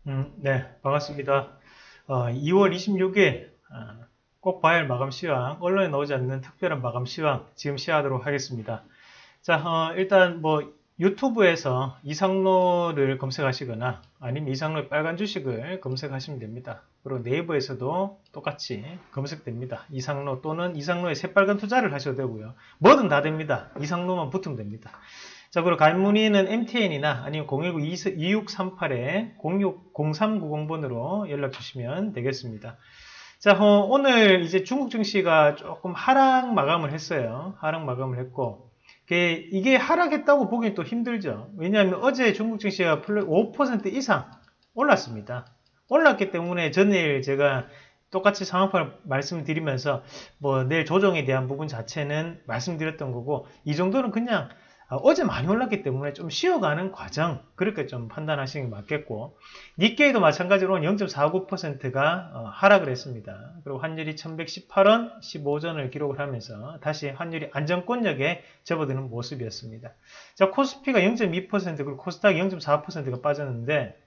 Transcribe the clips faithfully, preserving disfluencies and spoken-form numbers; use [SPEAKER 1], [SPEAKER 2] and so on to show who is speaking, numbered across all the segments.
[SPEAKER 1] 음, 네, 반갑습니다. 어, 이월 이십육일 어, 꼭 봐야 할 마감 시황, 언론에 나오지 않는 특별한 마감 시황 지금 시작하도록 하겠습니다. 자, 어, 일단 뭐 유튜브에서 이상로를 검색하시거나 아니면 이상로의 빨간 주식을 검색하시면 됩니다. 그리고 네이버에서도 똑같이 검색됩니다. 이상로 또는 이상로의 새빨간 투자를 하셔도 되고요. 뭐든 다 됩니다. 이상로만 붙으면 됩니다. 자, 그리고 갈문의는 엠티엔이나 아니면 공일구 이육삼팔에 공육공삼구공번으로 연락 주시면 되겠습니다. 자, 어, 오늘 이제 중국 증시가 조금 하락 마감을 했어요. 하락 마감을 했고, 이게, 이게 하락했다고 보기엔 또 힘들죠. 왜냐하면 어제 중국 증시가 오 퍼센트 이상 올랐습니다. 올랐기 때문에 전일 제가 똑같이 상황판을 말씀드리면서 뭐 내일 조정에 대한 부분 자체는 말씀드렸던 거고, 이 정도는 그냥 어제 많이 올랐기 때문에 좀 쉬어가는 과정, 그렇게 좀 판단하시는 게 맞겠고, 니케이도 마찬가지로 영 점 사구 퍼센트가 하락을 했습니다. 그리고 환율이 천백십팔원 십오 전을 기록을 하면서 다시 환율이 안정권역에 접어드는 모습이었습니다. 자, 코스피가 영 점 이 퍼센트 그리고 코스닥이 영 점 사 퍼센트가 빠졌는데,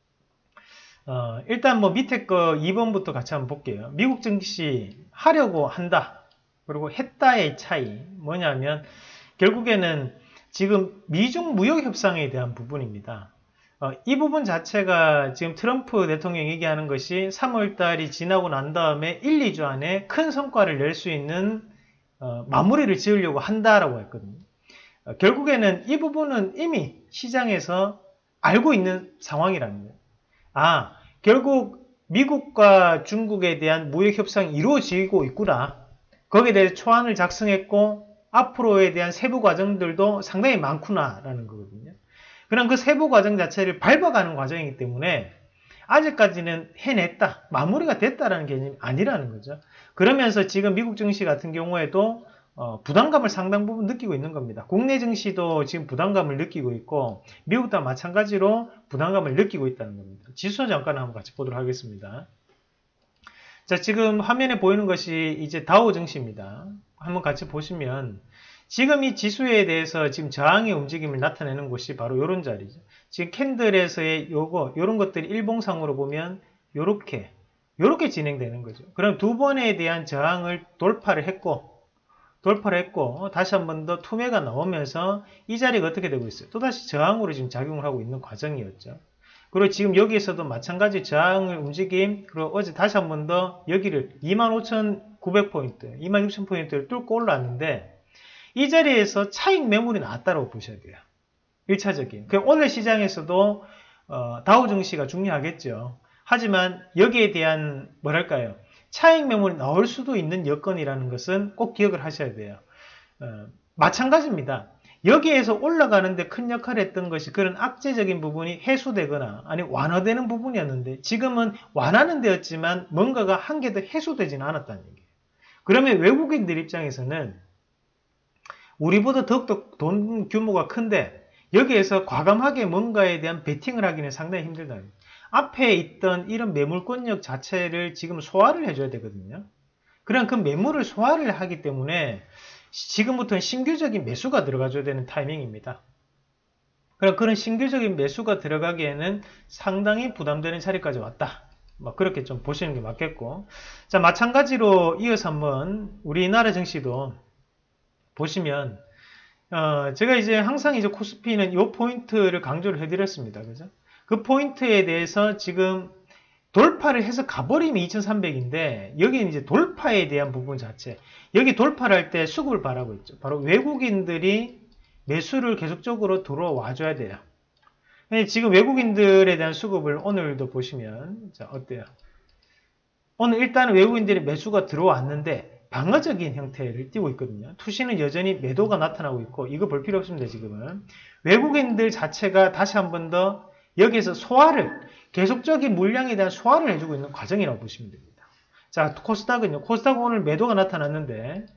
[SPEAKER 1] 어, 일단 뭐 밑에 거 이 번부터 같이 한번 볼게요. 미국 증시 하려고 한다. 그리고 했다의 차이. 뭐냐면, 결국에는 지금 미중 무역 협상에 대한 부분입니다. 어, 이 부분 자체가 지금 트럼프 대통령이 얘기하는 것이 삼월 달이 지나고 난 다음에 일, 이 주 안에 큰 성과를 낼 수 있는 어, 마무리를 지으려고 한다라고 했거든요. 어, 결국에는 이 부분은 이미 시장에서 알고 있는 상황이라는 거예요. 아, 결국 미국과 중국에 대한 무역 협상이 이루어지고 있구나. 거기에 대해서 초안을 작성했고 앞으로에 대한 세부 과정들도 상당히 많구나라는 거거든요. 그럼 그 세부 과정 자체를 밟아가는 과정이기 때문에 아직까지는 해냈다, 마무리가 됐다라는 개념이 아니라는 거죠. 그러면서 지금 미국 증시 같은 경우에도 어, 부담감을 상당 부분 느끼고 있는 겁니다. 국내 증시도 지금 부담감을 느끼고 있고 미국도 마찬가지로 부담감을 느끼고 있다는 겁니다. 지수 잠깐 한번 같이 보도록 하겠습니다. 자, 지금 화면에 보이는 것이 이제 다우 증시입니다. 한번 같이 보시면 지금 이 지수에 대해서 지금 저항의 움직임을 나타내는 곳이 바로 이런 자리죠. 지금 캔들에서의 요거, 요런 것들이 일봉상으로 보면 요렇게, 요렇게 진행되는 거죠. 그럼 두 번에 대한 저항을 돌파를 했고, 돌파를 했고, 다시 한 번 더 투매가 나오면서 이 자리가 어떻게 되고 있어요? 또다시 저항으로 지금 작용을 하고 있는 과정이었죠. 그리고 지금 여기에서도 마찬가지 저항을 움직임, 그리고 어제 다시 한 번 더 여기를 이만 오천구백 포인트, 이만 육천 포인트를 뚫고 올라왔는데, 이 자리에서 차익 매물이 나왔다고 보셔야 돼요. 일 차적인. 오늘 시장에서도 어, 다우 증시가 중요하겠죠. 하지만 여기에 대한 뭐랄까요? 차익 매물이 나올 수도 있는 여건이라는 것은 꼭 기억을 하셔야 돼요. 어, 마찬가지입니다. 여기에서 올라가는데 큰 역할을 했던 것이 그런 악재적인 부분이 해소되거나 아니 완화되는 부분이었는데 지금은 완화는 되었지만 뭔가가 한 개 더 해소되지는 않았다는 얘기예요. 그러면 외국인들 입장에서는 우리보다 더욱더 돈 규모가 큰데 여기에서 과감하게 뭔가에 대한 베팅을 하기는 상당히 힘들다. 앞에 있던 이런 매물권력 자체를 지금 소화를 해줘야 되거든요. 그럼 그 매물을 소화를 하기 때문에 지금부터는 신규적인 매수가 들어가줘야 되는 타이밍입니다. 그럼 그런 신규적인 매수가 들어가기에는 상당히 부담되는 자리까지 왔다. 뭐 그렇게 좀 보시는 게 맞겠고. 자, 마찬가지로 이어서 한번 우리나라 증시도 보시면 어, 제가 이제 항상 이제 코스피는 이 포인트를 강조를 해드렸습니다. 그죠? 그 포인트에 대해서 지금 돌파를 해서 가버리면 이천삼백인데 여기는 이제 돌파에 대한 부분 자체, 여기 돌파를 할 때 수급을 바라고 있죠. 바로 외국인들이 매수를 계속적으로 들어와 줘야 돼요. 지금 외국인들에 대한 수급을 오늘도 보시면 자 어때요? 오늘 일단은 외국인들의 매수가 들어왔는데 방어적인 형태를 띠고 있거든요. 투시는 여전히 매도가 나타나고 있고 이거 볼 필요 없습니다. 지금은 외국인들 자체가 다시 한 번 더 여기에서 소화를 계속적인 물량에 대한 소화를 해주고 있는 과정이라고 보시면 됩니다. 자, 코스닥은요. 코스닥 오늘 매도가 나타났는데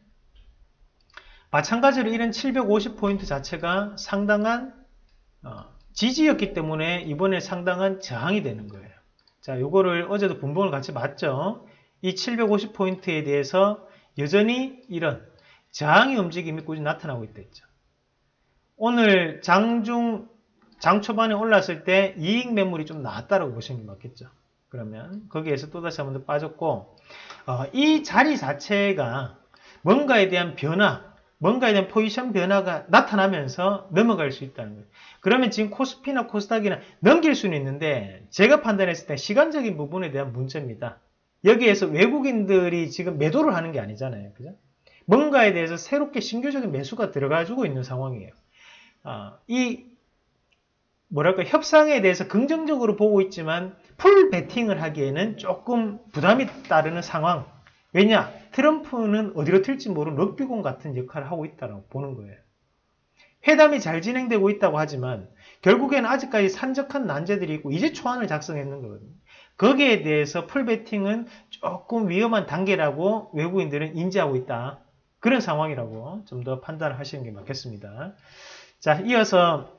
[SPEAKER 1] 마찬가지로 이런 칠백오십 포인트 자체가 상당한 어, 지지였기 때문에 이번에 상당한 저항이 되는 거예요. 자, 요거를 어제도 분봉을 같이 봤죠. 이 칠백오십 포인트에 대해서 여전히 이런 저항의 움직임이 꾸준히 나타나고 있다 했죠. 오늘 장중 장 초반에 올랐을 때 이익 매물이 좀 나왔다라고 보시는 게 맞겠죠. 그러면 거기에서 또다시 한 번 더 빠졌고, 어, 이 자리 자체가 뭔가에 대한 변화, 뭔가에 대한 포지션 변화가 나타나면서 넘어갈 수 있다는 거예요. 그러면 지금 코스피나 코스닥이나 넘길 수는 있는데 제가 판단했을 때 시간적인 부분에 대한 문제입니다. 여기에서 외국인들이 지금 매도를 하는 게 아니잖아요. 그죠? 뭔가에 대해서 새롭게 신규적인 매수가 들어가지고 있는 상황이에요. 아, 이 뭐랄까 협상에 대해서 긍정적으로 보고 있지만 풀 베팅을 하기에는 조금 부담이 따르는 상황. 왜냐? 트럼프는 어디로 튈지 모르는 럭비공 같은 역할을 하고 있다고 보는 거예요. 회담이 잘 진행되고 있다고 하지만 결국에는 아직까지 산적한 난제들이 있고 이제 초안을 작성했는 거거든요. 거기에 대해서 풀 베팅은 조금 위험한 단계라고 외국인들은 인지하고 있다. 그런 상황이라고 좀 더 판단을 하시는 게 맞겠습니다. 자, 이어서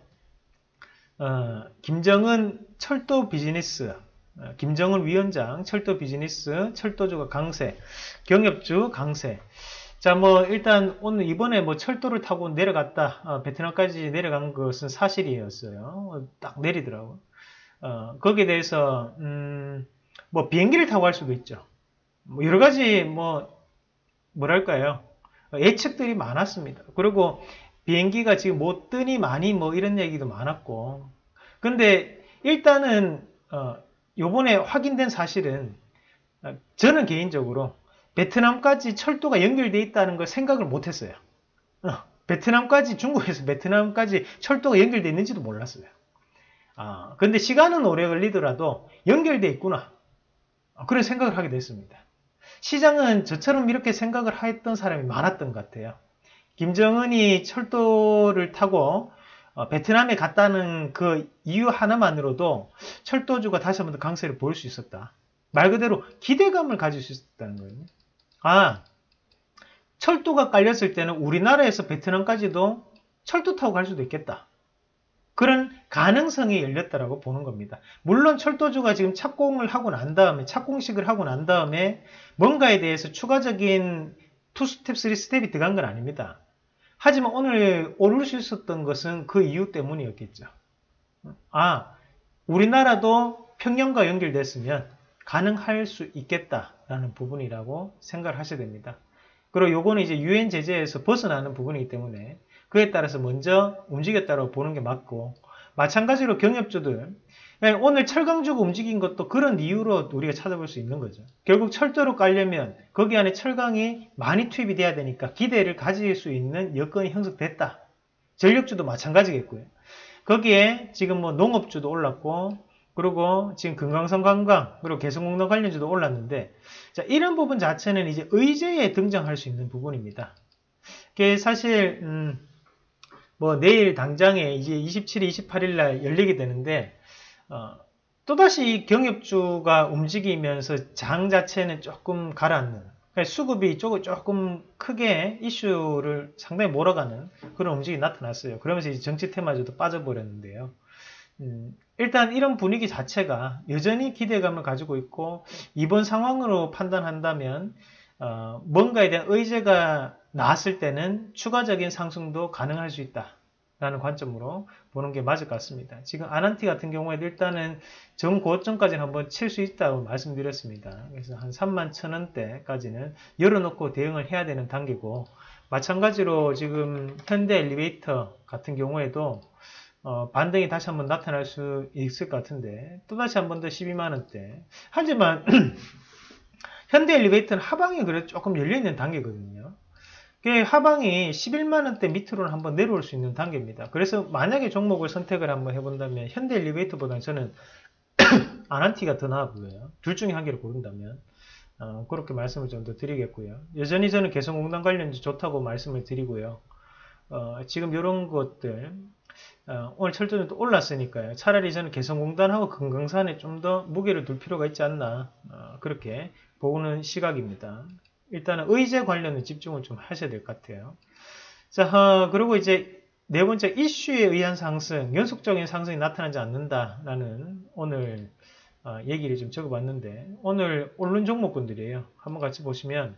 [SPEAKER 1] 어, 김정은 철도 비즈니스, 어, 김정은 위원장 철도 비즈니스, 철도주가 강세, 경협주 강세. 자, 뭐 일단 오늘 이번에 뭐 철도를 타고 내려갔다, 어, 베트남까지 내려간 것은 사실이었어요. 어, 딱 내리더라고. 어, 거기에 대해서 음, 뭐 비행기를 타고 갈 수도 있죠. 뭐 여러 가지 뭐 뭐랄까요, 예측들이 많았습니다. 그리고 비행기가 지금 못 뜨니 많이 뭐 이런 얘기도 많았고. 근데 일단은 어, 요번에 확인된 사실은 어, 저는 개인적으로 베트남까지 철도가 연결되어 있다는 걸 생각을 못했어요. 어, 베트남까지 중국에서 베트남까지 철도가 연결되어 있는지도 몰랐어요. 아, 근데 시간은 오래 걸리더라도 연결되어 있구나. 어, 그런 생각을 하게 됐습니다. 시장은 저처럼 이렇게 생각을 했던 사람이 많았던 것 같아요. 김정은이 철도를 타고 어, 베트남에 갔다는 그 이유 하나만으로도 철도주가 다시 한번 더 강세를 보일 수 있었다. 말 그대로 기대감을 가질 수 있었다는 거예요. 아, 철도가 깔렸을 때는 우리나라에서 베트남까지도 철도 타고 갈 수도 있겠다. 그런 가능성이 열렸다라고 보는 겁니다. 물론 철도주가 지금 착공을 하고 난 다음에, 착공식을 하고 난 다음에 뭔가에 대해서 추가적인 이 스텝, 삼 스텝이 들어간 건 아닙니다. 하지만 오늘 오를 수 있었던 것은 그 이유 때문이었겠죠. 아, 우리나라도 평양과 연결됐으면 가능할 수 있겠다라는 부분이라고 생각을 하셔야 됩니다. 그리고 요거는 이제 유엔 제재에서 벗어나는 부분이기 때문에 그에 따라서 먼저 움직였다고 보는 게 맞고, 마찬가지로 경협주들, 오늘 철강주가 움직인 것도 그런 이유로 우리가 찾아볼 수 있는 거죠. 결국 철도로 깔려면 거기 안에 철강이 많이 투입이 돼야 되니까 기대를 가질 수 있는 여건이 형성됐다. 전력주도 마찬가지겠고요. 거기에 지금 뭐 농업주도 올랐고, 그리고 지금 금강산 관광, 그리고 개성공단 관련주도 올랐는데, 자, 이런 부분 자체는 이제 의제에 등장할 수 있는 부분입니다. 그게 사실, 음, 뭐 내일 당장에 이제 이십칠 일, 이십팔 일 날 열리게 되는데, 어, 또다시 경협주가 움직이면서 장 자체는 조금 가라앉는, 그러니까 수급이 조금, 조금 크게 이슈를 상당히 몰아가는 그런 움직임이 나타났어요. 그러면서 이제 정치 테마주도 빠져버렸는데요. 음, 일단 이런 분위기 자체가 여전히 기대감을 가지고 있고, 이번 상황으로 판단한다면 어, 뭔가에 대한 의제가 나왔을 때는 추가적인 상승도 가능할 수 있다 라는 관점으로 보는 게 맞을 것 같습니다. 지금 아난티 같은 경우에도 일단은 정고점까지는 한번 칠 수 있다고 말씀드렸습니다. 그래서 한 삼만 천 원대까지는 열어놓고 대응을 해야 되는 단계고, 마찬가지로 지금 현대 엘리베이터 같은 경우에도 어, 반등이 다시 한번 나타날 수 있을 것 같은데, 또다시 한 번 더 십이만 원대. 하지만 현대 엘리베이터는 하방이 그래도 조금 열려있는 단계거든요. 하방이 십일만 원대 밑으로는 한번 내려올 수 있는 단계입니다. 그래서 만약에 종목을 선택을 한번 해본다면 현대 엘리베이터보다는 저는 아난티가 더 나아 보여요. 둘 중에 한 개를 고른다면 어, 그렇게 말씀을 좀 더 드리겠고요. 여전히 저는 개성공단 관련주 좋다고 말씀을 드리고요. 어, 지금 이런 것들 어, 오늘 철도는 또 올랐으니까요. 차라리 저는 개성공단하고 금강산에 좀 더 무게를 둘 필요가 있지 않나, 어, 그렇게 보는 시각입니다. 일단은 의제 관련은 집중을 좀 하셔야 될 것 같아요. 자, 어, 그리고 이제 네 번째, 이슈에 의한 상승, 연속적인 상승이 나타나지 않는다라는 오늘 어, 얘기를 좀 적어봤는데, 오늘 오른 종목군들이에요. 한번 같이 보시면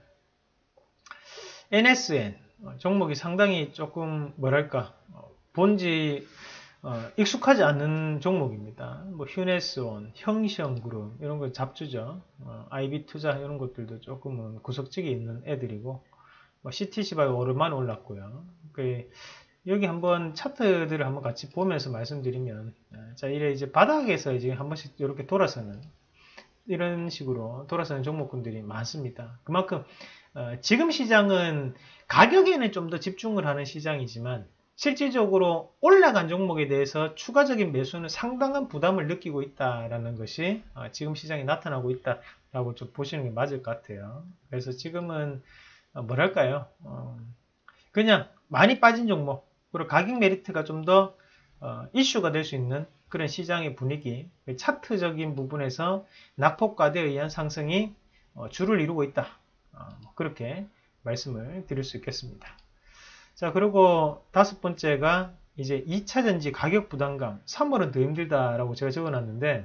[SPEAKER 1] 엔에스엔 종목이 상당히 조금 뭐랄까 본지 어, 익숙하지 않는 종목입니다. 뭐 휴네스온, 형시형그룹 이런 거 잡주죠. 어, 아이비투자 이런 것들도 조금은 구석지기 있는 애들이고, 뭐 씨티씨바이오 오랜만에 올랐고요. 그 여기 한번 차트들을 한번 같이 보면서 말씀드리면, 자 이래 이제 바닥에서 이제 한 번씩 이렇게 돌아서는 이런 식으로 돌아서는 종목군들이 많습니다. 그만큼 어, 지금 시장은 가격에는 좀 더 집중을 하는 시장이지만 실질적으로 올라간 종목에 대해서 추가적인 매수는 상당한 부담을 느끼고 있다라는 것이 어, 지금 시장에 나타나고 있다라고 좀 보시는 게 맞을 것 같아요. 그래서 지금은 어, 뭐랄까요? 어, 그냥 많이 빠진 종목, 그리고 가격 메리트가 좀 더 어, 이슈가 될 수 있는 그런 시장의 분위기, 차트적인 부분에서 낙폭과대에 의한 상승이 어, 주를 이루고 있다. 어, 그렇게 말씀을 드릴 수 있겠습니다. 자, 그리고 다섯 번째가 이제 이 차전지 가격 부담감, 삼월은 더 힘들다라고 제가 적어놨는데,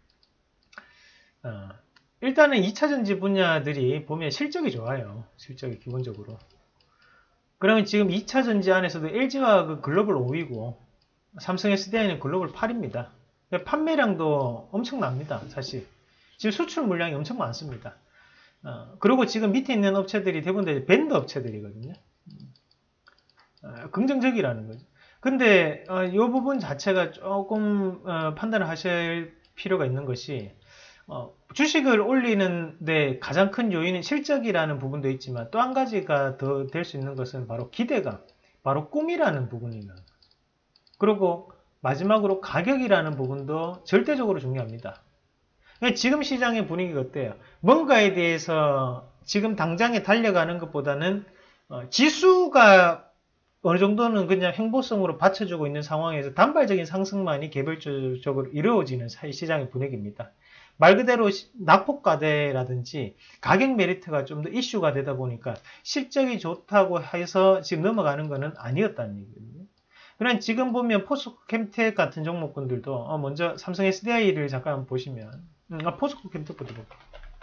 [SPEAKER 1] 어, 일단은 이 차전지 분야들이 보면 실적이 좋아요. 실적이 기본적으로. 그러면 지금 이 차전지 안에서도 엘지화학은 글로벌 오 위고 삼성 에스디아이는 글로벌 팔 위입니다. 판매량도 엄청납니다. 사실 지금 수출 물량이 엄청 많습니다. 어, 그리고 지금 밑에 있는 업체들이 대부분 다 밴드 업체들이거든요. 어, 긍정적이라는 거죠. 근데 어, 이 부분 자체가 조금 어, 판단을 하실 필요가 있는 것이, 어, 주식을 올리는데 가장 큰 요인은 실적이라는 부분도 있지만 또 한 가지가 더 될 수 있는 것은 바로 기대감, 바로 꿈이라는 부분이나, 그리고 마지막으로 가격이라는 부분도 절대적으로 중요합니다. 지금 시장의 분위기가 어때요? 뭔가에 대해서 지금 당장에 달려가는 것보다는 어, 지수가 어느 정도는 그냥 행보성으로 받쳐주고 있는 상황에서 단발적인 상승만이 개별적으로 이루어지는 시장의 분위기입니다. 말 그대로 낙폭과대라든지 가격 메리트가 좀 더 이슈가 되다 보니까 실적이 좋다고 해서 지금 넘어가는 것은 아니었다는 얘기거든요. 그럼 지금 보면 포스코캠텍 같은 종목군들도 어 먼저 삼성 에스디아이를 잠깐 보시면, 음, 아, 포스코캠텍부터 볼게요.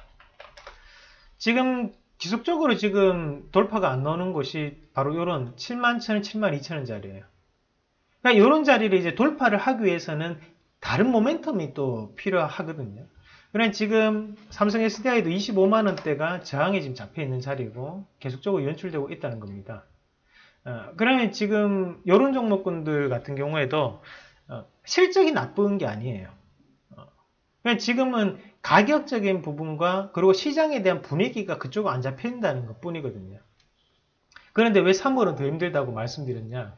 [SPEAKER 1] 지금 지속적으로 지금 돌파가 안 나오는 곳이 바로 이런 칠만 천 원, 칠만 이천 원짜리예요. 그러니까 이런 자리를 이제 돌파를 하기 위해서는 다른 모멘텀이 또 필요하거든요. 그러니까 지금 삼성 에스디아이도 이십오만 원대가 저항이 지금 잡혀 있는 자리고 계속적으로 연출되고 있다는 겁니다. 어, 그러면 지금 이런 종목군들 같은 경우에도 어, 실적이 나쁜 게 아니에요. 어, 그냥 지금은 가격적인 부분과 그리고 시장에 대한 분위기가 그쪽으로 안 잡힌다는 것 뿐이거든요. 그런데 왜 삼월은 더 힘들다고 말씀드렸냐?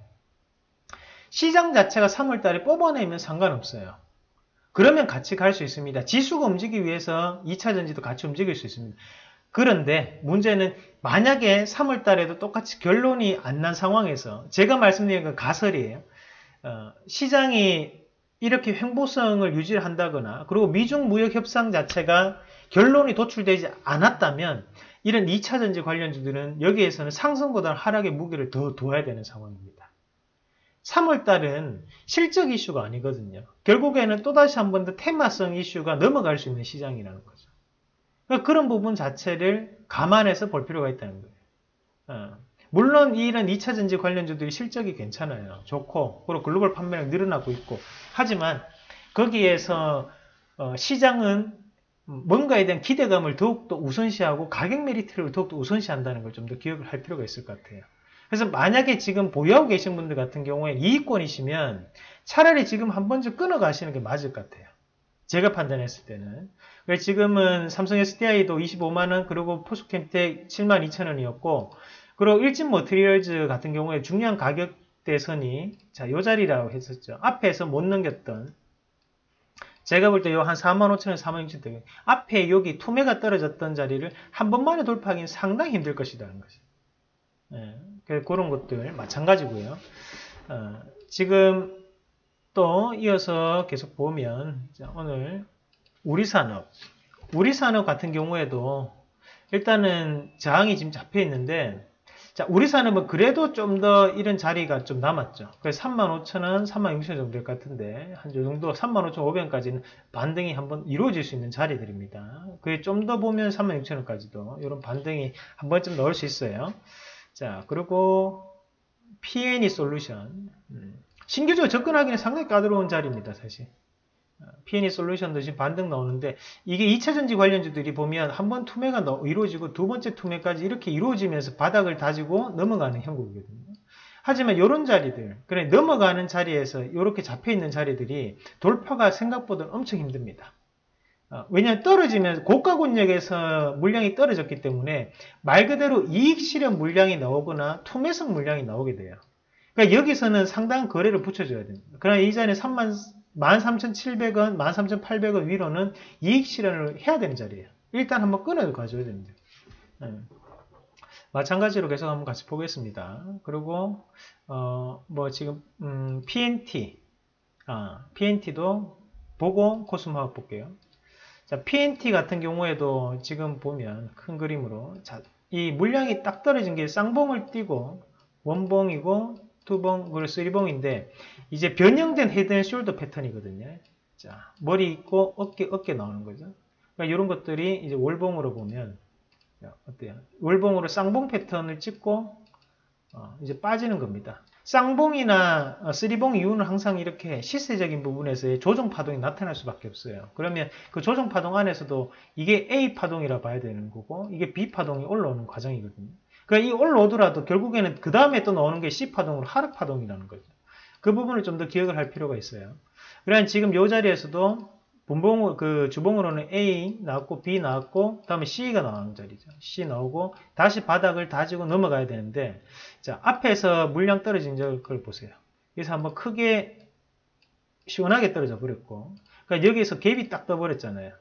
[SPEAKER 1] 시장 자체가 삼월 달에 뽑아내면 상관없어요. 그러면 같이 갈 수 있습니다. 지수가 움직이기 위해서 이 차전지도 같이 움직일 수 있습니다. 그런데 문제는 만약에 삼월 달에도 똑같이 결론이 안 난 상황에서 제가 말씀드린 건 가설이에요. 어, 시장이 이렇게 횡보성을 유지한다거나 그리고 미중 무역 협상 자체가 결론이 도출되지 않았다면 이런 이 차전지 관련주들은 여기에서는 상승보다 하락의 무게를 더 둬야 되는 상황입니다. 삼월 달은 실적 이슈가 아니거든요. 결국에는 또다시 한 번 더 테마성 이슈가 넘어갈 수 있는 시장이라는 거죠. 그러니까 그런 부분 자체를 감안해서 볼 필요가 있다는 거예요. 어. 물론 이런 이 차전지 관련주들이 실적이 괜찮아요. 좋고 그리고 글로벌 판매량 늘어나고 있고, 하지만 거기에서 어, 시장은 뭔가에 대한 기대감을 더욱더 우선시하고 가격 메리트를 더욱더 우선시한다는 걸 좀 더 기억을 할 필요가 있을 것 같아요. 그래서 만약에 지금 보유하고 계신 분들 같은 경우에 이익권이시면 차라리 지금 한 번쯤 끊어 가시는 게 맞을 것 같아요. 제가 판단했을 때는. 지금은 삼성 에스디아이도 이십오만 원, 그리고 포스코캠텍 칠만 이천 원이었고, 그리고 일진 머티리얼즈 같은 경우에 중요한 가격대선이 자, 요 자리라고 했었죠. 앞에서 못 넘겼던, 제가 볼 때 요 한 사만 오천 원, 사만 육천 원, 앞에 여기 투매가 떨어졌던 자리를 한 번만에 돌파하기는 상당히 힘들 것이라는 거죠. 예, 그런 것들 마찬가지고요. 어, 지금 또 이어서 계속 보면 자, 오늘 우리산업, 우리산업 같은 경우에도 일단은 저항이 지금 잡혀 있는데, 자, 우리산업은 그래도 좀 더 이런 자리가 좀 남았죠. 그래서 삼만 오천 원, 삼만 육천 원 정도 될 것 같은데, 한 요 정도 삼만 오천오백 원까지는 반등이 한번 이루어질 수 있는 자리들입니다. 그게 좀 더 보면 삼만 육천 원까지도 이런 반등이 한 번쯤 넣을 수 있어요. 자, 그리고 피앤이 솔루션. 음, 신규적으로 접근하기는 상당히 까다로운 자리입니다, 사실. 피앤이 솔루션도 지금 반등 나오는데, 이게 이 차 전지 관련주들이 보면 한 번 투매가 이루어지고 두 번째 투매까지 이렇게 이루어지면서 바닥을 다지고 넘어가는 형국이거든요. 하지만 이런 자리들, 그래 넘어가는 자리에서 이렇게 잡혀있는 자리들이 돌파가 생각보다 엄청 힘듭니다. 어, 왜냐하면 떨어지면 고가 권역에서 물량이 떨어졌기 때문에 말 그대로 이익 실현 물량이 나오거나 투매성 물량이 나오게 돼요. 그러니까 여기서는 상당한 거래를 붙여줘야 됩니다. 그러나 이 자리에 만 삼천칠백 원, 만 삼천팔백 원 위로는 이익 실현을 해야 되는 자리예요. 일단 한번 끊어 가줘야 됩니다. 네. 마찬가지로 계속 한번 같이 보겠습니다. 그리고 어, 뭐 지금 음, 피앤티, 아, 피앤티도 보고 코스모학 볼게요. 자, 피앤티 같은 경우에도 지금 보면 큰 그림으로 자, 이 물량이 딱 떨어진 게 쌍봉을 띄고 원봉이고 투봉 그리고 쓰리봉인데 이제 변형된 헤드앤숄더 패턴이거든요. 자, 머리 있고 어깨 어깨 나오는 거죠. 그러니까 이런 것들이 이제 월봉으로 보면 어때요? 월봉으로 쌍봉 패턴을 찍고 어, 이제 빠지는 겁니다. 쌍봉이나 어, 쓰리봉 이유는 항상 이렇게 시세적인 부분에서의 조정 파동이 나타날 수밖에 없어요. 그러면 그 조정 파동 안에서도 이게 A 파동이라 봐야 되는 거고 이게 B 파동이 올라오는 과정이거든요. 그러니까 이 올라오더라도 결국에는 그 다음에 또 나오는 게 C 파동으로 하락 파동이라는 거죠. 그 부분을 좀 더 기억을 할 필요가 있어요. 그러니까 지금 이 자리에서도 분봉, 그 주봉으로는 A 나왔고 B 나왔고 다음에 C가 나오는 자리죠. C 나오고 다시 바닥을 다지고 넘어가야 되는데 자 앞에서 물량 떨어진 걸 보세요. 여기서 한번 크게 시원하게 떨어져 버렸고 그러니까 여기서 갭이 딱 떠버렸잖아요.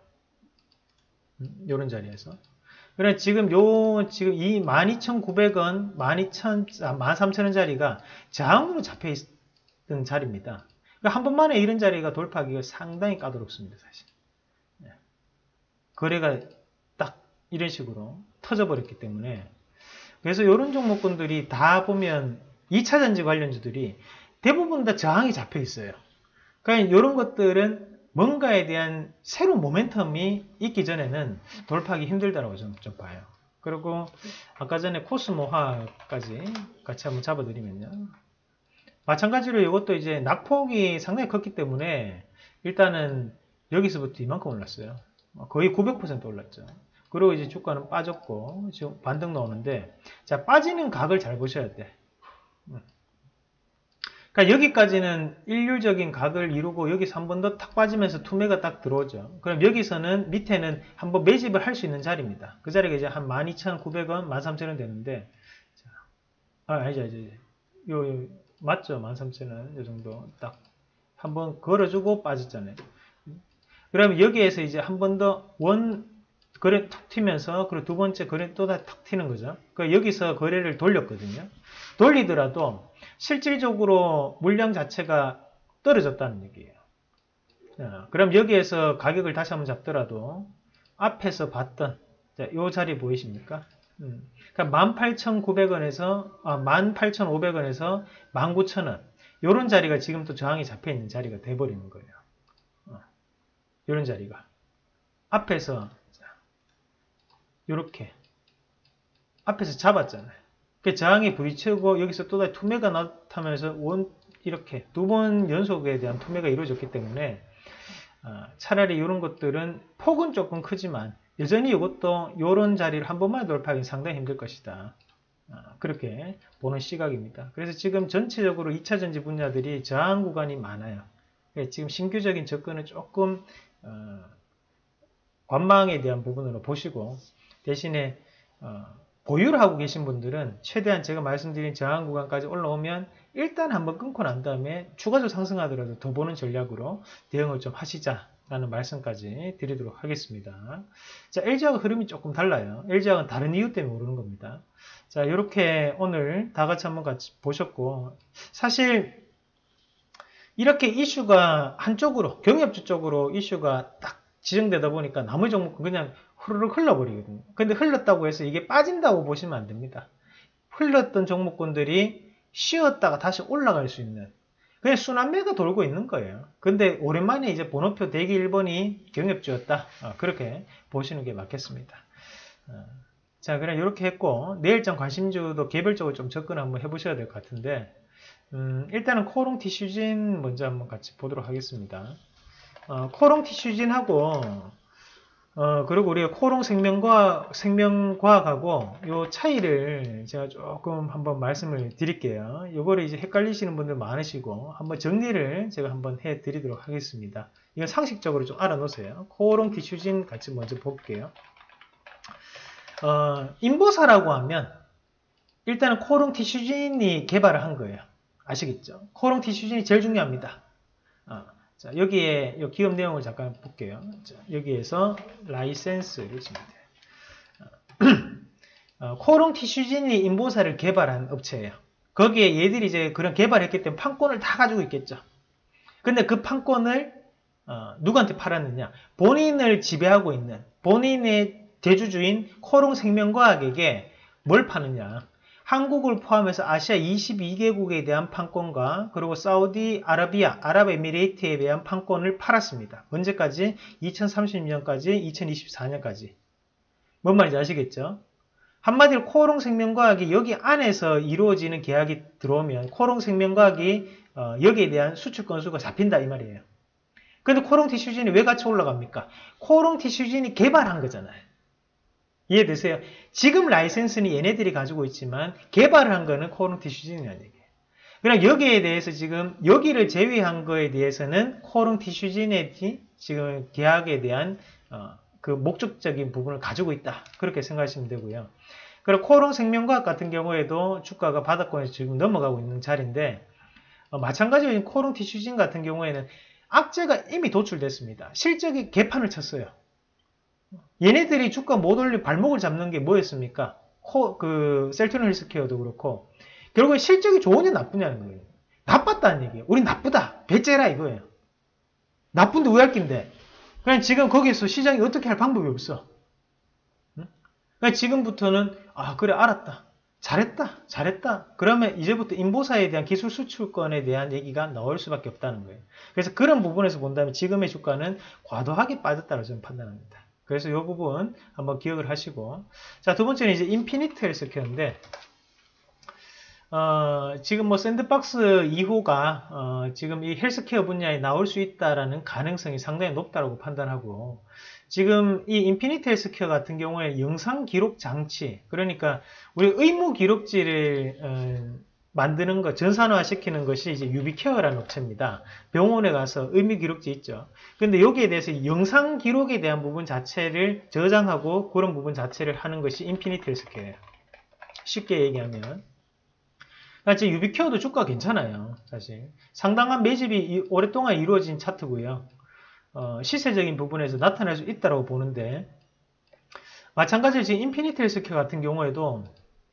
[SPEAKER 1] 이런 자리에서. 그래 지금 요 지금 이 만 이천구백 원, 만 이천, 만 삼천 원 자리가 저항으로 잡혀 있던 자리입니다. 그러니까 한 번만에 이런 자리가 돌파하기가 상당히 까다롭습니다, 사실. 네. 거래가 딱 이런 식으로 터져버렸기 때문에. 그래서 이런 종목군들이 다 보면 이 차 전지 관련주들이 대부분 다 저항이 잡혀 있어요. 그러니까 이런 것들은 뭔가에 대한 새로운 모멘텀이 있기 전에는 돌파하기 힘들다고 좀, 좀 봐요. 그리고 아까 전에 코스모화까지 같이 한번 잡아드리면요. 마찬가지로 이것도 이제 낙폭이 상당히 컸기 때문에 일단은 여기서부터 이만큼 올랐어요. 거의 구백 퍼센트 올랐죠. 그리고 이제 주가는 빠졌고 지금 반등 나오는데 자 빠지는 각을 잘 보셔야 돼. 그러니까 여기까지는 일률적인 각을 이루고 여기서 한 번 더 탁 빠지면서 투매가 딱 들어오죠. 그럼 여기서는 밑에는 한번 매집을 할 수 있는 자리입니다. 그 자리가 이제 한 만 이천구백 원, 만 삼천 원 되는데 자, 아, 아니죠, 아니죠. 요, 요 맞죠? 만 삼천 원 이 정도 딱 한번 걸어주고 빠졌잖아요. 그러면 여기에서 이제 한 번 더 원 거래 탁 튀면서 그리고 두 번째 거래 또 다 탁 튀는 거죠. 그러니까 여기서 거래를 돌렸거든요. 돌리더라도 실질적으로 물량 자체가 떨어졌다는 얘기예요. 자, 그럼 여기에서 가격을 다시 한번 잡더라도 앞에서 봤던 자, 이 자리 보이십니까? 음, 그러니까 만 팔천구백 원에서 아, 만 팔천오백 원에서 만 구천 원 이런 자리가 지금 또 저항이 잡혀 있는 자리가 돼버리는 거예요. 어, 이런 자리가 앞에서 이렇게 앞에서 잡았잖아요. 그 저항이 부딪히고 여기서 또다시 투매가 나타나면서 원 이렇게 두 번 연속에 대한 투매가 이루어졌기 때문에 어, 차라리 이런 것들은 폭은 조금 크지만 여전히 이것도 이런 자리를 한 번만 돌파하기는 상당히 힘들 것이다. 어, 그렇게 보는 시각입니다. 그래서 지금 전체적으로 이 차 전지 분야들이 저항 구간이 많아요. 지금 신규적인 접근은 조금 어, 관망에 대한 부분으로 보시고 대신에 어, 보유를 하고 계신 분들은 최대한 제가 말씀드린 저항 구간까지 올라오면 일단 한번 끊고 난 다음에 추가적으로 상승하더라도 더 보는 전략으로 대응을 좀 하시자라는 말씀까지 드리도록 하겠습니다. 자, 엘지화가 흐름이 조금 달라요. 엘지화는 다른 이유 때문에 오르는 겁니다. 자, 이렇게 오늘 다 같이 한번 같이 보셨고 사실 이렇게 이슈가 한쪽으로 경협주 쪽으로 이슈가 딱 지정되다 보니까 나머지 종목은 그냥 흐르륵 흘러버리거든요. 근데 흘렀다고 해서 이게 빠진다고 보시면 안 됩니다. 흘렀던 종목군들이 쉬었다가 다시 올라갈 수 있는 그냥 순환매가 돌고 있는 거예요. 근데 오랜만에 이제 번호표 대기 일 번이 경협주였다. 어, 그렇게 보시는 게 맞겠습니다. 어, 자, 그럼 이렇게 했고 내일장 관심주도 개별적으로 좀 접근 한번 해보셔야 될 것 같은데 음, 일단은 코롱 티슈진 먼저 한번 같이 보도록 하겠습니다. 어, 코롱 티슈진하고 어, 그리고 우리가 코롱 생명과학, 생명과학하고 요 차이를 제가 조금 한번 말씀을 드릴게요. 요거를 이제 헷갈리시는 분들 많으시고 한번 정리를 제가 한번 해 드리도록 하겠습니다. 이건 상식적으로 좀 알아놓으세요. 코롱 티슈진 같이 먼저 볼게요. 어, 인보사라고 하면 일단은 코롱 티슈진이 개발을 한 거예요. 아시겠죠? 코롱 티슈진이 제일 중요합니다. 어, 자, 여기에 이 기업 내용을 잠깐 볼게요. 자, 여기에서 라이센스를 주면 돼요. 어, 코롱 티슈진이 인보사를 개발한 업체예요. 거기에 얘들이 이제 그런 개발했기 때문에 판권을 다 가지고 있겠죠. 근데 그 판권을 어, 누구한테 팔았느냐? 본인을 지배하고 있는 본인의 대주주인 코롱 생명과학에게 뭘 파느냐? 한국을 포함해서 아시아 이십이 개국에 대한 판권과 그리고 사우디 아라비아, 아랍에미레이트에 대한 판권을 팔았습니다. 언제까지? 이천삼십 년까지, 이천이십사 년까지. 뭔 말인지 아시겠죠? 한마디로 코롱 생명과학이 여기 안에서 이루어지는 계약이 들어오면 코롱 생명과학이 어, 여기에 대한 수출 건수가 잡힌다 이 말이에요. 근데 코롱 티슈진이 왜 같이 올라갑니까? 코롱 티슈진이 개발한 거잖아요. 이해되세요? 지금 라이센스는 얘네들이 가지고 있지만 개발을 한 거는 코롱 티슈진이라는 얘기예요. 그럼 여기에 대해서 지금 여기를 제외한 거에 대해서는 코롱 티슈진의 지금 계약에 대한 어, 그 목적적인 부분을 가지고 있다. 그렇게 생각하시면 되고요. 그리고 코롱 생명과학 같은 경우에도 주가가 바닥권에서 지금 넘어가고 있는 자리인데 어, 마찬가지로 코롱 티슈진 같은 경우에는 악재가 이미 도출됐습니다. 실적이 개판을 쳤어요. 얘네들이 주가 못 올릴 발목을 잡는 게 뭐였습니까? 코, 그, 셀트론 헬스케어도 그렇고, 결국에 실적이 좋으냐 나쁘냐는 거예요. 나빴다는 얘기예요. 우린 나쁘다. 배째라 이거예요. 나쁜데 왜 할 낀데? 그냥 지금 거기서 시장이 어떻게 할 방법이 없어. 응? 그러니까 지금부터는, 아, 그래, 알았다. 잘했다. 잘했다. 그러면 이제부터 인보사에 대한 기술 수출권에 대한 얘기가 나올 수밖에 없다는 거예요. 그래서 그런 부분에서 본다면 지금의 주가는 과도하게 빠졌다고 저는 판단합니다. 그래서 이 부분 한번 기억을 하시고, 자, 두 번째는 이제 인피니트 헬스케어인데, 어, 지금 뭐 샌드박스 이 호가 어, 지금 이 헬스케어 분야에 나올 수 있다라는 가능성이 상당히 높다고 판단하고, 지금 이 인피니트 헬스케어 같은 경우에 영상 기록 장치, 그러니까 우리 의무 기록지를 어, 만드는 것, 전산화 시키는 것이 이제 유비케어라는 업체입니다. 병원에 가서 의무 기록지 있죠. 근데 여기에 대해서 영상 기록에 대한 부분 자체를 저장하고 그런 부분 자체를 하는 것이 인피니트 헬스케어예요. 쉽게 얘기하면. 그러니까 유비케어도 주가 괜찮아요. 사실. 상당한 매집이 오랫동안 이루어진 차트고요. 어, 시세적인 부분에서 나타날 수 있다고 보는데, 마찬가지로 지금 인피니트 헬스케어 같은 경우에도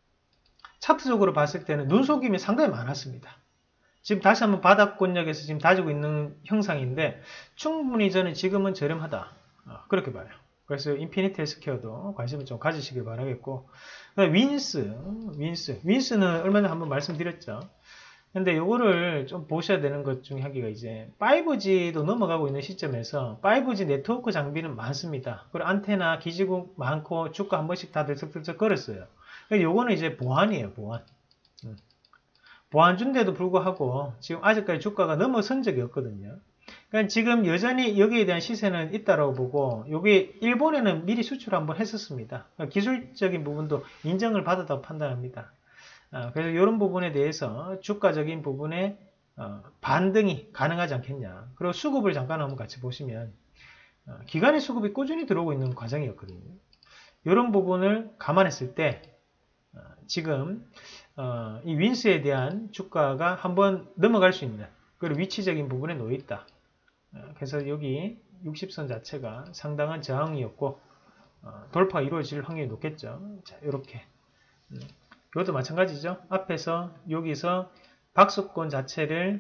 [SPEAKER 1] 차트적으로 봤을 때는 눈속임이 상당히 많았습니다. 지금 다시 한번 바닥권역에서 지금 다지고 있는 형상인데 충분히 저는 지금은 저렴하다. 어, 그렇게 봐요. 그래서 인피니트 헬스케어도 관심을 좀 가지시길 바라겠고, 윈스, 윈스, 윈스는 얼마 전에 한번 말씀드렸죠. 근데 요거를 좀 보셔야 되는 것 중에 한 개가 이제 파이브지도 넘어가고 있는 시점에서 파이브지 네트워크 장비는 많습니다. 그리고 안테나, 기지국 많고 주가 한 번씩 다들 슥슥슥 걸었어요. 요거는 이제 보안이에요, 보안. 음. 보안준데도 불구하고 지금 아직까지 주가가 넘어선 적이 없거든요. 그러니까 지금 여전히 여기에 대한 시세는 있다라고 보고, 여기 일본에는 미리 수출 한번 했었습니다. 그러니까 기술적인 부분도 인정을 받았다고 판단합니다. 아, 그래서 이런 부분에 대해서 주가적인 부분에 어, 반등이 가능하지 않겠냐. 그리고 수급을 잠깐 한번 같이 보시면 어, 기관의 수급이 꾸준히 들어오고 있는 과정이었거든요. 이런 부분을 감안했을 때 어, 지금 어, 이 윈스에 대한 주가가 한번 넘어갈 수 있는 그리고 위치적인 부분에 놓여 있다. 어, 그래서 여기 육십 선 자체가 상당한 저항이었고 어, 돌파가 이루어질 확률이 높겠죠. 자, 이렇게. 음. 이것도 마찬가지죠. 앞에서 여기서 박스권 자체를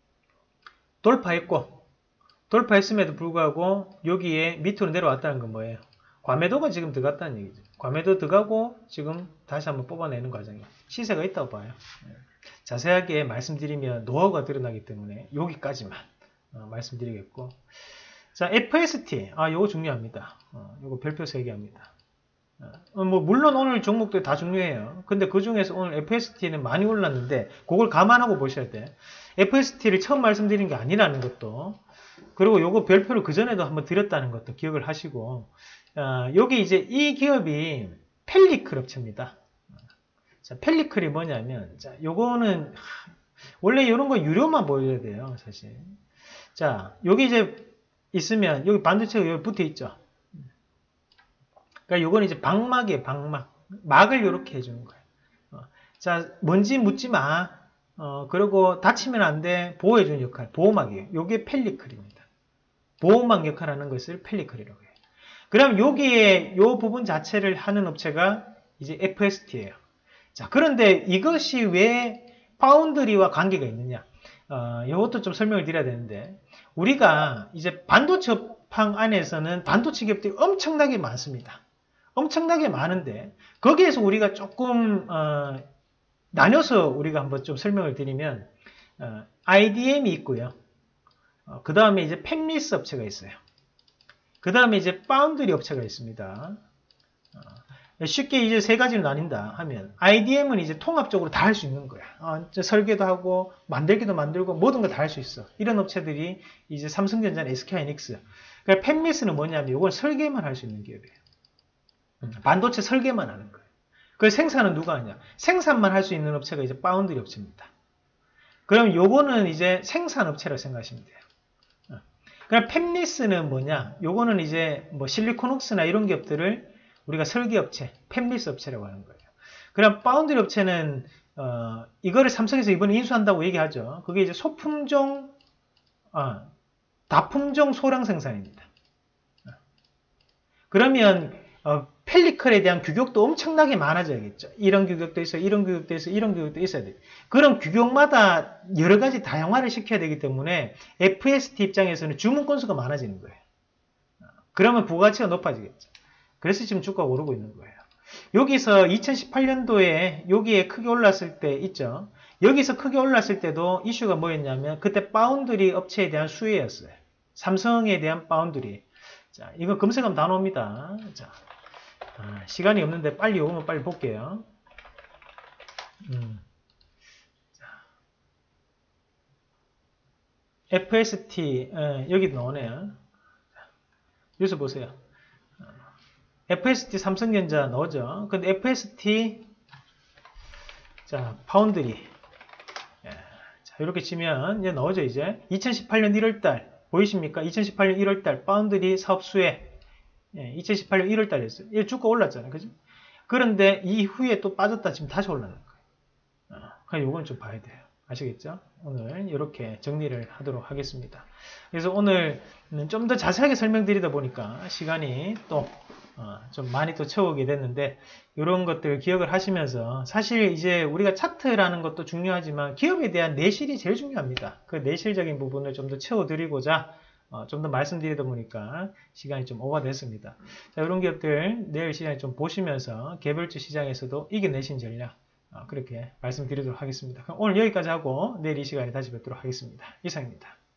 [SPEAKER 1] 돌파했고, 돌파했음에도 불구하고 여기에 밑으로 내려왔다는 건 뭐예요? 과매도가 지금 들어갔다는 얘기죠. 과매도 들어가고 지금 다시 한번 뽑아내는 과정이에요. 시세가 있다고 봐요. 자세하게 말씀드리면 노하우가 드러나기 때문에 여기까지만 어, 말씀드리겠고, 자, 에프에스티. 아, 요거 중요합니다. 어, 요거 별표 세 개 합니다. 어, 뭐 물론 오늘 종목들 다 중요해요. 근데 그 중에서 오늘 에프에스티는 많이 올랐는데 그걸 감안하고 보셔야 돼. 에프에스티를 처음 말씀드린 게 아니라는 것도, 그리고 요거 별표를 그 전에도 한번 드렸다는 것도 기억을 하시고, 어, 여기 이제 이 기업이 펠리클 업체입니다. 자, 펠리클이 뭐냐면, 자, 요거는 원래 이런 거 유료만 보여야 돼요, 사실. 자, 여기 이제 있으면 여기 반도체가 여기 붙어 있죠. 그러니까 요거는 이제 방막이에요, 방막. 막을 이렇게 해주는 거예요. 어, 자, 먼지 묻지 마. 어, 그리고 다치면 안 돼. 보호해주는 역할, 보호막이에요. 요게 펠리클입니다. 보호막 역할하는 것을 펠리클이라고 해요. 그럼 여기에 요 부분 자체를 하는 업체가 이제 에프에스티예요. 자, 그런데 이것이 왜 파운드리와 관계가 있느냐? 어, 이것도 좀 설명을 드려야 되는데, 우리가 이제 반도체 업황 안에서는 반도체 기업들이 엄청나게 많습니다. 엄청나게 많은데, 거기에서 우리가 조금 어, 나눠서 우리가 한번 좀 설명을 드리면, 어, 아이디엠이 있고요. 어, 그 다음에 이제 팹리스 업체가 있어요. 그 다음에 이제 파운드리 업체가 있습니다. 어, 쉽게 이제 세 가지로 나뉜다 하면, 아이디엠은 이제 통합적으로 다 할 수 있는 거야. 어, 설계도 하고, 만들기도 만들고, 모든 거 다 할 수 있어. 이런 업체들이 이제 삼성전자나 에스케이하이닉스. 그러니까 팹리스는 뭐냐면, 이건 설계만 할 수 있는 기업이에요. 음, 반도체 설계만 하는 거예요. 그 생산은 누가 하냐? 생산만 할 수 있는 업체가 이제 파운드리 업체입니다. 그럼 요거는 이제 생산업체라고 생각하시면 돼요. 그럼 팹리스는 뭐냐? 요거는 이제 뭐 실리콘웍스나 이런 기업들을 우리가 설계업체, 팹리스 업체라고 하는 거예요. 그럼 파운드리 업체는 어, 이거를 삼성에서 이번에 인수한다고 얘기하죠. 그게 이제 소품종, 어, 다품종 소량 생산입니다. 그러면 어, 펠리클에 대한 규격도 엄청나게 많아져야겠죠. 이런 규격도 있어요. 이런 규격도 있어요. 이런 규격도 있어야 돼요. 그럼 규격마다 여러 가지 다양화를 시켜야 되기 때문에 에프에스티 입장에서는 주문 건수가 많아지는 거예요. 그러면 부가가치가 높아지겠죠. 그래서 지금 주가가 오르고 있는 거예요. 여기서 이천십팔 년도에 여기에 크게 올랐을 때 있죠. 여기서 크게 올랐을 때도 이슈가 뭐였냐면 그때 파운드리 업체에 대한 수혜였어요. 삼성에 대한 파운드리. 자, 이거 검색하면 다 나옵니다. 자. 아, 시간이 없는데 빨리 오면 빨리 볼게요. 음. 에프에스티 에, 여기 나오네요. 여기서 보세요. 에프에스티 삼성전자 나오죠. 근데 에프에스티 자 파운드리 예, 자, 이렇게 치면 이제 나오죠. 이제 이천십팔 년 일월달 보이십니까? 이천십팔 년 일월달 파운드리 사업 수혜 예, 이천십팔 년 일월 달이었어요. 이 주가 올랐잖아요. 그죠? 그런데 이후에 또 빠졌다 지금 다시 올라가는 거예요. 어, 그러니까 이건 좀 봐야 돼요. 아시겠죠? 오늘 이렇게 정리를 하도록 하겠습니다. 그래서 오늘 좀 더 자세하게 설명드리다 보니까 시간이 또 좀 어, 많이 또 채우게 됐는데 이런 것들 기억을 하시면서 사실 이제 우리가 차트라는 것도 중요하지만 기업에 대한 내실이 제일 중요합니다. 그 내실적인 부분을 좀 더 채워드리고자 어, 좀 더 말씀드리다 보니까 시간이 좀 오버됐습니다. 자, 이런 기업들 내일 시장에 좀 보시면서 개별주 시장에서도 이겨내신 전략 어, 그렇게 말씀드리도록 하겠습니다. 그럼 오늘 여기까지 하고 내일 이 시간에 다시 뵙도록 하겠습니다. 이상입니다.